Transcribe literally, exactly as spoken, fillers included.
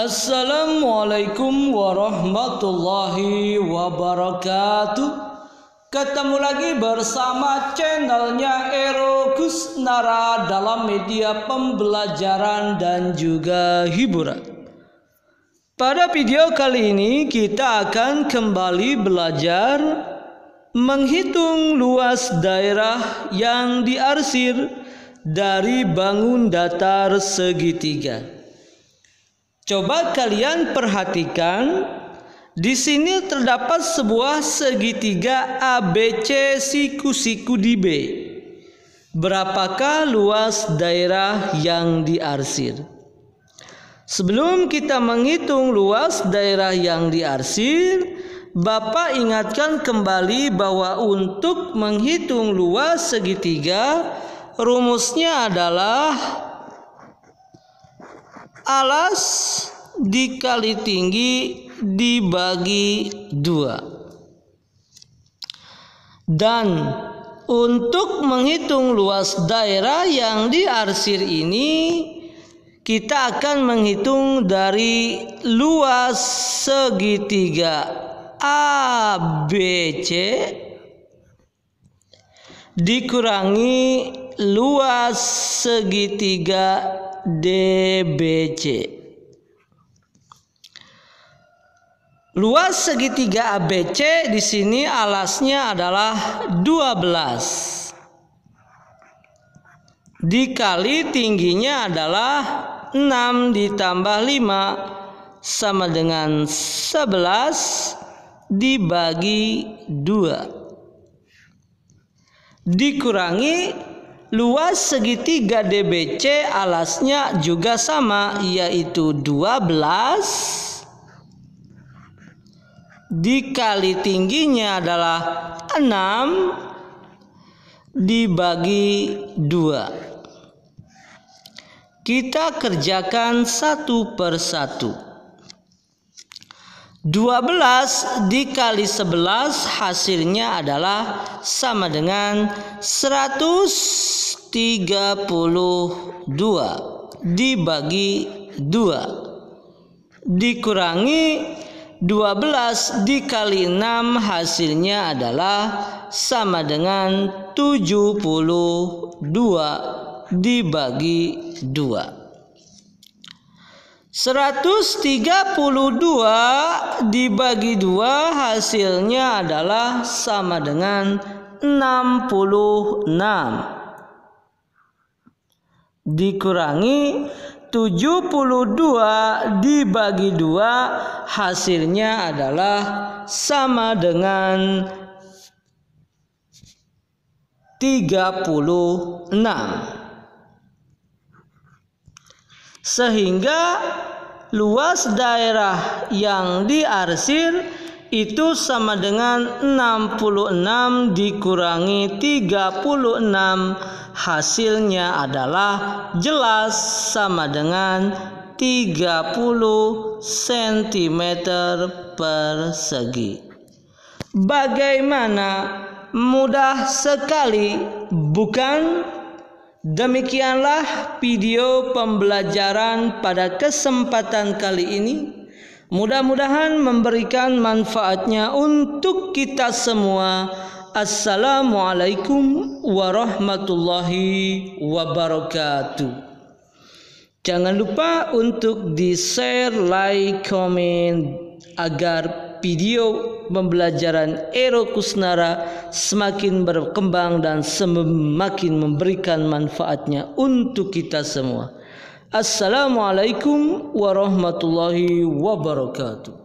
Assalamualaikum warahmatullahi wabarakatuh. Ketemu lagi bersama channelnya Ero Kusnara dalam media pembelajaran dan juga hiburan. Pada video kali ini kita akan kembali belajar menghitung luas daerah yang diarsir dari bangun datar segitiga. Coba kalian perhatikan, di sini terdapat sebuah segitiga A B C siku-siku di B. Berapakah luas daerah yang diarsir? Sebelum kita menghitung luas daerah yang diarsir, Bapak ingatkan kembali bahwa untuk menghitung luas segitiga, rumusnya adalah alas dikali tinggi dibagi dua. Dan untuk menghitung luas daerah yang diarsir ini, kita akan menghitung dari luas segitiga A B C dikurangi luas segitiga D B C. Luas segitiga A B C di sini alasnya adalah dua belas. Dikali tingginya adalah enam ditambah lima sama dengan sebelas dibagi dua. Dikurangi luas segitiga D B C alasnya juga sama, yaitu dua belas dikali tingginya adalah enam dibagi dua. Kita kerjakan satu per satu. dua belas dikali sebelas hasilnya adalah sama dengan seratus tiga puluh dua dibagi dua. Dikurangi dua belas dikali enam hasilnya adalah sama dengan tujuh puluh dua dibagi dua. seratus tiga puluh dua dibagi dua hasilnya adalah sama dengan enam puluh enam. Dikurangi tujuh puluh dua dibagi dua hasilnya adalah sama dengan tiga puluh enam. Sehingga luas daerah yang diarsir itu sama dengan enam puluh enam dikurangi tiga puluh enam, hasilnya adalah jelas sama dengan tiga puluh sentimeter persegi. Bagaimana? Mudah sekali, bukan? Demikianlah video pembelajaran pada kesempatan kali ini. Mudah-mudahan memberikan manfaatnya untuk kita semua. Assalamualaikum warahmatullahi wabarakatuh. Jangan lupa untuk di-share, like, komen agar video pembelajaran Ero Kusnara semakin berkembang dan semakin memberikan manfaatnya untuk kita semua. Assalamualaikum warahmatullahi wabarakatuh.